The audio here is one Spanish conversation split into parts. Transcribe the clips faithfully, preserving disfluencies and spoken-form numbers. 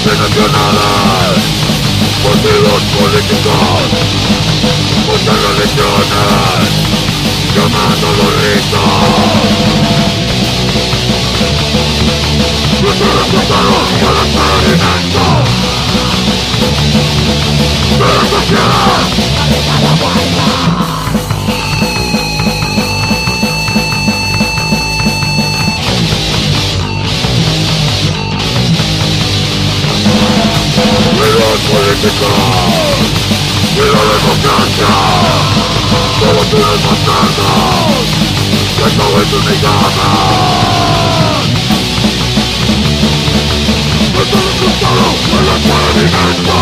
multinacionales, partidos políticos, muchas religiones, llamando a los ricos. Nuestros resultados son el experimento de la sociedad. Política y la democracia, todos quieren matarnos, que no es unidad. Nuestro resultado es el experimento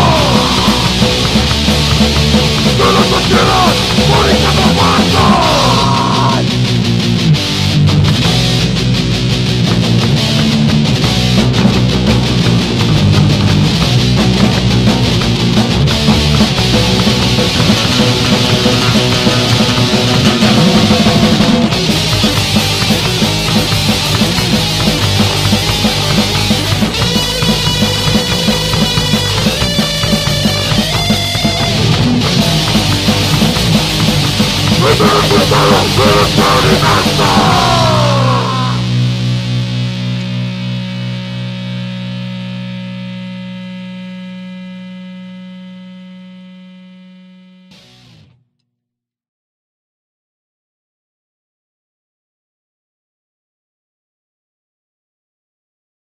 de la sociedad política muerta. Resultados del experimento.